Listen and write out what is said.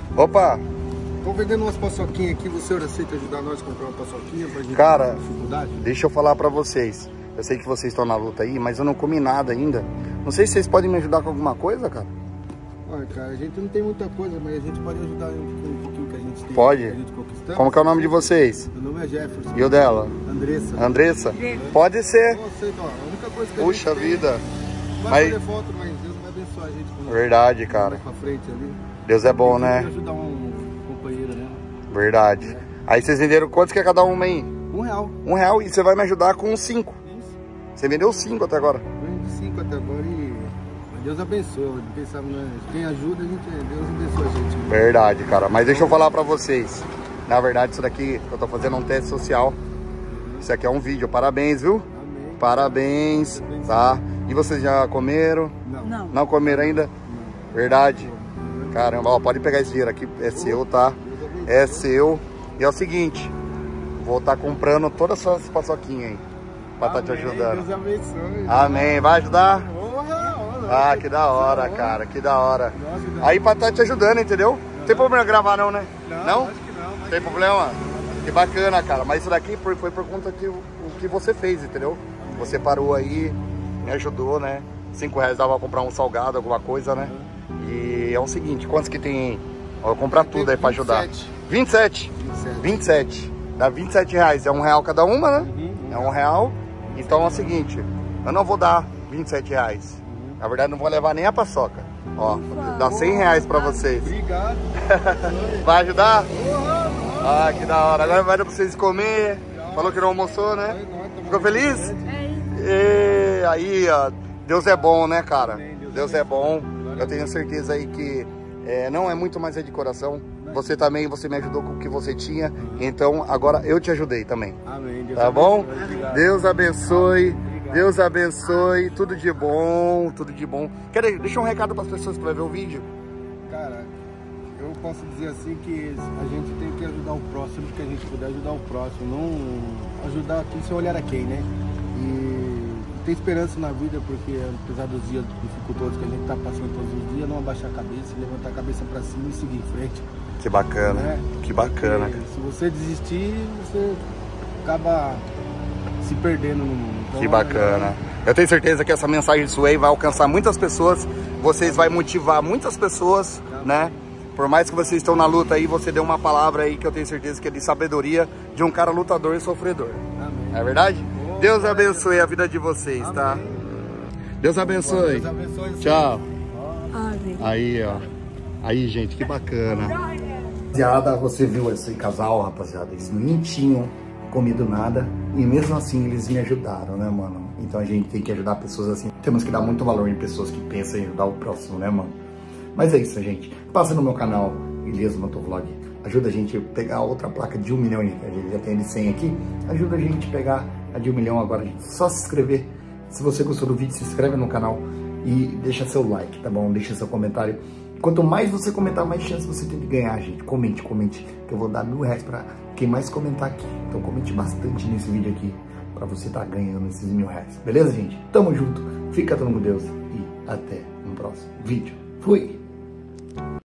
Opa! Tô vendendo umas paçoquinhas aqui, você aceita ajudar nós a comprar uma paçoquinha pra gente Cara, ter dificuldade? deixa eu falar pra vocês. Eu sei que vocês estão na luta aí, mas eu não comi nada ainda. Não sei se vocês podem me ajudar com alguma coisa, cara. Olha, cara, a gente não tem muita coisa, mas a gente pode ajudar um pouquinho que a gente tem. Pode? Que a gente conquistamos. Como que é o nome de vocês? Meu nome é Jefferson. E o dela? Andressa. Andressa? Pode ser. Eu aceito, ó, a única coisa que Puxa a gente vida. tem, não vai Mas... fazer foto, mas Deus vai abençoar a gente. Quando Verdade, cara. pra frente ali. Deus é bom, A gente né? vai ajudar um companheiro, né? Verdade. É. Aí vocês venderam quantos que é cada uma aí? R$1. R$1 e você vai me ajudar com 5. Isso. Você vendeu 5 até agora. Vende 5 até agora e Deus abençoa. Quem sabe, né? Quem ajuda, Deus abençoa a gente. Verdade, cara. Mas deixa eu falar pra vocês. Na verdade, isso daqui, eu tô fazendo um teste social. Isso aqui é um vídeo. Parabéns, viu? Amém. Parabéns, tá? E vocês já comeram? Não. Não comeram ainda? Verdade. Caramba, ó, pode pegar esse dinheiro aqui. É seu, tá? É seu. E é o seguinte. Vou estar comprando todas as suas paçoquinhas aí. Pra estar te ajudando. Deus abençoe. Amém. Vai ajudar? Honra. Ah, que da hora, cara. Que da hora. Nossa, Aí pra estar te ajudando, entendeu? Não tem problema gravar não, né? Não? Acho que não. Não tem problema? Que bacana, cara. Mas isso daqui foi por conta que o que você fez, entendeu? Você parou aí, me ajudou, né? R$5 dava pra comprar um salgado, alguma coisa, né? E é o seguinte, quantos que tem aí? Ó, eu vou comprar tudo aí pra ajudar. 27. 27. Dá R$27. É R$1 cada uma, né? É R$1. Então é o seguinte, eu não vou dar R$27. Na verdade, não vou levar nem a paçoca. Ó, dá R$100 pra vocês. Obrigado. Vai ajudar? Ah, que da hora. Agora vai dar pra vocês comer. Falou que não almoçou, né? Ficou feliz? E aí, ó, Deus é bom, né, cara? Deus é bom. Eu tenho certeza aí que não é muito mais de coração. Você também, você me ajudou com o que você tinha. Então, agora eu te ajudei também. Amém. Tá bom? Deus abençoe. Deus abençoe. Tudo de bom, tudo de bom. Deixa um recado para as pessoas que vão ver o vídeo. Cara, eu posso dizer assim que a gente tem que ajudar o próximo, que a gente puder ajudar o próximo, não ajudar aqui sem olhar a quem, né? E ter esperança na vida, porque apesar dos dias dificultosos que a gente tá passando todos os dias, não abaixar a cabeça, levantar a cabeça para cima e seguir em frente. Que bacana, né? Que bacana. Porque se você desistir, você acaba se perdendo no mundo. Então, que bacana. Eu tenho certeza que essa mensagem sua aí vai alcançar muitas pessoas. Vocês vão motivar muitas pessoas, né? Por mais que vocês estão na luta aí, você deu uma palavra aí que eu tenho certeza que é de sabedoria de um cara lutador e sofredor. Amém. É verdade? Deus abençoe a vida de vocês, tá? Deus abençoe. Deus abençoe. Tchau. Aí, ó. Aí, gente, que bacana. Rapaziada, você viu esse casal, rapaziada? Eles nem tinham comido nada e mesmo assim eles me ajudaram, né, mano? Então a gente tem que ajudar pessoas assim. Temos que dar muito valor em pessoas que pensam em ajudar o próximo, né, mano? Mas é isso, gente. Passa no meu canal, Elias Motovlog. Ajuda a gente a pegar outra placa de 1 milhão. A gente já tem a de 100 aqui. Ajuda a gente a pegar a de 1 milhão agora, gente. Só se inscrever. Se você gostou do vídeo, se inscreve no canal e deixa seu like, tá bom? Deixa seu comentário. Quanto mais você comentar, mais chance você tem de ganhar, gente. Comente, que eu vou dar R$1.000 pra quem mais comentar aqui. Então comente bastante nesse vídeo aqui pra você tá ganhando esses R$1.000. Beleza, gente? Tamo junto. Fica todo mundo com Deus e até no próximo vídeo. Fui!